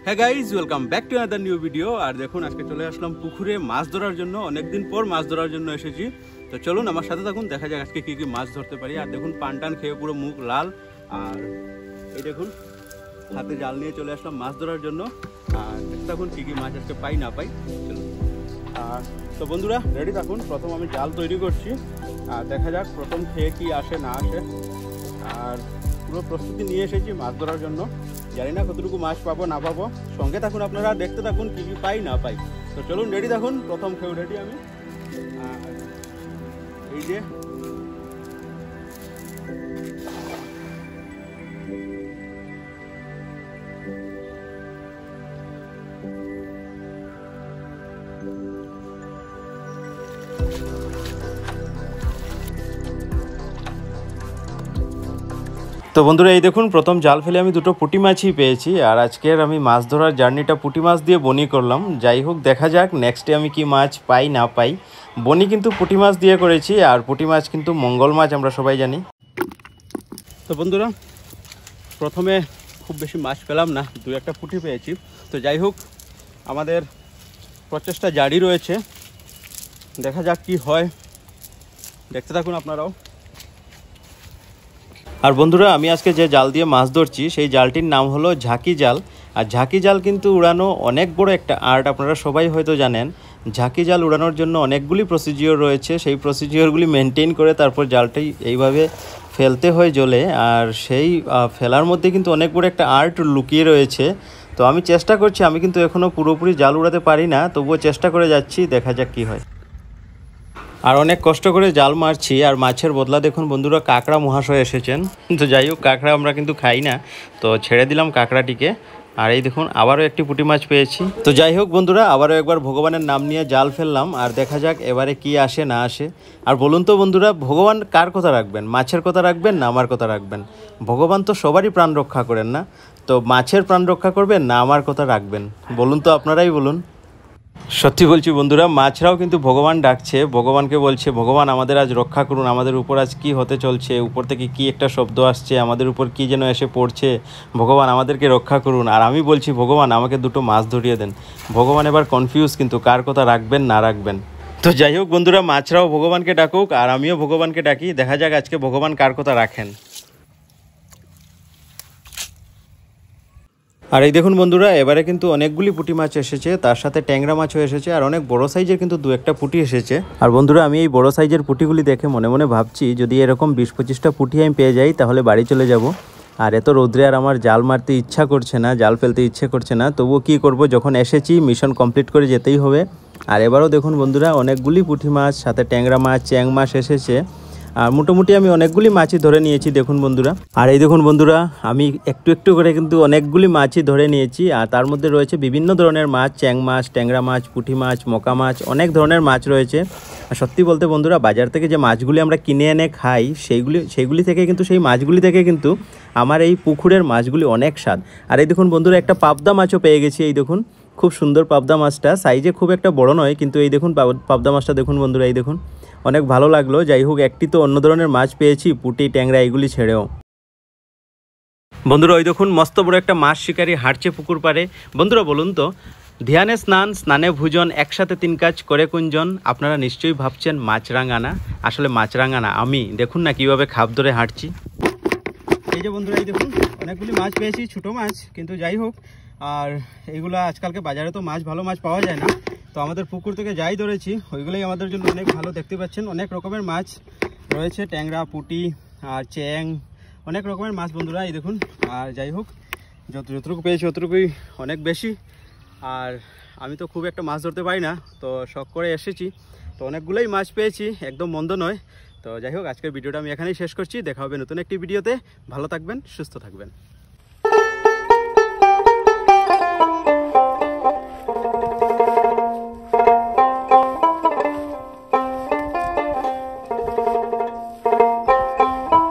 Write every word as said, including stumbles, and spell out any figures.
হ্যাঁ guys, welcome back to another new video. আর দেখুন আজকে চলে আসলাম পুকুরে মাছ ধরার জন্য। অনেকদিন পর মাছ ধরার জন্য এসেছি। তো চলুন আমার সাথে থাকুন, দেখা যাক আজকে কি কি মাছ ধরতে পারি। আর দেখুন পান টান খেয়ে পুরো মুখ লাল। আর এই দেখুন হাতে জাল নিয়ে চলে আসলাম মাছ ধরার জন্য। আর দেখুন কি কি মাছ আজকে পাই না পাই। চলুন। আর তো বন্ধুরা রেডি থাকুন, প্রথম আমি জাল তৈরি করছি। আর দেখা যাক প্রথম খেয়ে কি আসে না আসে। আর পুরো প্রস্তুতি নিয়ে এসেছি মাছ ধরার জন্য। জানি না কতটুকু মাছ পাবো না পাবো, সঙ্গে থাকুন আপনারা, দেখতে থাকুন কি কি পাই না পাই। তো চলুন রেডি থাকুন, প্রথম খেয়েও রেডি আমি। আর এই যে তো বন্ধুরা এই দেখুন প্রথম জাল ফেলে আমি দুটো পুঁটি মাছই পেয়েছি। আর আজকের আমি মাছ ধরার জার্নিটা পুঁটি মাছ দিয়ে বনি করলাম। যাই হোক দেখা যাক নেক্সটে আমি কি মাছ পাই না পাই। বনি কিন্তু পুঁটি মাছ দিয়ে করেছি, আর পুঁটি মাছ কিন্তু মঙ্গল মাছ আমরা সবাই জানি। তো বন্ধুরা প্রথমে খুব বেশি মাছ পেলাম না, দু একটা পুঁটি পেয়েছি। তো যাই হোক আমাদের প্রচেষ্টা জারি রয়েছে, দেখা যাক কি হয়, দেখতে থাকুন আপনারাও। আর বন্ধুরা আমি আজকে যে জাল দিয়ে মাছ ধরছি সেই জালটির নাম হলো ঝাঁকি জাল। আর ঝাঁকি জাল কিন্তু উড়ানো অনেক বড় একটা আর্ট, আপনারা সবাই হয়তো জানেন। ঝাঁকি জাল উড়ানোর জন্য অনেকগুলি প্রসিজিওর রয়েছে, সেই প্রসিজিওরগুলি মেনটেন করে তারপর জালটি এইভাবে ফেলতে হয় জলে। আর সেই ফেলার মধ্যে কিন্তু অনেক বড় একটা আর্ট লুকিয়ে রয়েছে। তো আমি চেষ্টা করছি, আমি কিন্তু এখনও পুরোপুরি জাল উড়াতে পারি না, তবুও চেষ্টা করে যাচ্ছি, দেখা যাক কী হয়। আর অনেক কষ্ট করে জাল মারছি। আর মাছের বদলা দেখুন বন্ধুরা কাঁকড়া মহাশয় এসেছেন। তো যাই হোক কাঁকড়া আমরা কিন্তু খাই না, তো ছেড়ে দিলাম কাঁকড়াটিকে। আর এই দেখুন আবারও একটি পুঁটি মাছ পেয়েছি। তো যাই হোক বন্ধুরা আবারও একবার ভগবানের নাম নিয়ে জাল ফেললাম। আর দেখা যাক এবারে কি আসে না আসে। আর বলুন তো বন্ধুরা, ভগবান কার কথা রাখবেন? মাছের কথা রাখবেন না আমার কথা রাখবেন? ভগবান তো সবারই প্রাণ রক্ষা করেন না, তো মাছের প্রাণ রক্ষা করবেন না আমার কথা রাখবেন? বলুন তো, আপনারাই বলুন। সত্যি বলছি বন্ধুরা, মাছরাও কিন্তু ভগবান ডাকছে, ভগবানকে বলছে ভগবান আমাদের আজ রক্ষা করুন, আমাদের উপর আজ কি হতে চলছে, উপর থেকে কি একটা শব্দ আসছে, আমাদের উপর কি যেন এসে পড়ছে, ভগবান আমাদেরকে রক্ষা করুন। আর আমি বলছি ভগবান আমাকে দুটো মাছ ধরিয়ে দেন। ভগবান এবার কনফিউজ কিন্তু কার কথা রাখবেন না রাখবেন। তো যাই হোক বন্ধুরা মাছরাও ভগবানকে ডাকুক আর আমিও ভগবানকে ডাকি, দেখা যাক আজকে ভগবান কার কথা রাখেন। আর এই দেখুন বন্ধুরা এবারে কিন্তু অনেকগুলি পুঁটি মাছ এসেছে, তার সাথে ট্যাংরা মাছও এসেছে, আর অনেক বড় সাইজের কিন্তু দু একটা পুঁটি এসেছে। আর বন্ধুরা আমি এই বড় সাইজের পুঁটিগুলি দেখে মনে মনে ভাবছি যদি এরকম বিশ পঁচিশটা পুঁটি আমি পেয়ে যাই তাহলে বাড়ি চলে যাব। আর এত রোদ্রে আর আমার জাল মারতে ইচ্ছা করছে না, জাল ফেলতে ইচ্ছে করছে না, তবুও কী করব, যখন এসেছি মিশন কমপ্লিট করে যেতেই হবে। আর এবারও দেখুন বন্ধুরা অনেকগুলি পুঁটি মাছ সাথে ট্যাংরা মাছ চ্যাং মাছ এসেছে। আর মোটামুটি আমি অনেকগুলি মাছই ধরে নিয়েছি দেখুন বন্ধুরা। আর এই দেখুন বন্ধুরা আমি একটু একটু করে কিন্তু অনেকগুলি মাছই ধরে নিয়েছি। আর তার মধ্যে রয়েছে বিভিন্ন ধরনের মাছ, চ্যাং মাছ, ট্যাংরা মাছ, পুঁটি মাছ, মকা মাছ, অনেক ধরনের মাছ রয়েছে। আর সত্যি বলতে বন্ধুরা বাজার থেকে যে মাছগুলি আমরা কিনে এনে খাই সেইগুলি সেইগুলি থেকে কিন্তু সেই মাছগুলি থেকে কিন্তু আমার এই পুকুরের মাছগুলি অনেক স্বাদ। আর এই দেখুন বন্ধুরা একটা পাবদা মাছও পেয়ে গেছি। এই দেখুন খুব সুন্দর পাবদা মাছটা, সাইজে খুব একটা বড় নয়, কিন্তু এই দেখুন পাবদা মাছটা দেখুন বন্ধুরা, এই দেখুন অনেক ভালো লাগলো। যাই হোক একটি তো অন্য ধরনের মাছ পেয়েছি, পুঁটি ট্যাংরা এগুলি ছেড়েও। বন্ধুরা ওই দেখুন মস্ত বড় একটা মাছ শিকারি হাঁটছে পুকুর পাড়ে। বন্ধুরা বলুন তো, ধ্যানে স্নান স্নানে ভোজন একসাথে তিন কাজ করে কুঞ্জন। আপনারা নিশ্চয়ই ভাবছেন মাছরাঙানা, আসলে মাছরাঙানা আমি, দেখুন না কীভাবে খাপ ধরে হাঁটছি। এই যে বন্ধুরা এই দেখুন অনেকগুলি মাছ পেয়েছি, ছোটো মাছ, কিন্তু যাই হোক আর এইগুলো আজকালকে বাজারে তো মাছ ভালো মাছ পাওয়া যায় না, তো আমাদের পুকুর থেকে যাই ধরেছি ওইগুলোই আমাদের জন্য অনেক ভালো। দেখতে পাচ্ছেন অনেক রকমের মাছ রয়েছে, ট্যাংরা, পুঁটি আর চ্যাং, অনেক রকমের মাছ বন্ধুরা এই দেখুন। আর যাই হোক যত যতটুকু পেয়েছি অতটুকুই অনেক বেশি। আর আমি তো খুব একটা মাছ ধরতে পারি না, তো শখ করে এসেছি, তো অনেকগুলোই মাছ পেয়েছি, একদম মন্দ নয়। তো যাই হোক আজকের ভিডিওটা আমি এখানেই শেষ করছি, দেখা হবে নতুন একটি ভিডিওতে। ভালো থাকবেন, সুস্থ থাকবেন।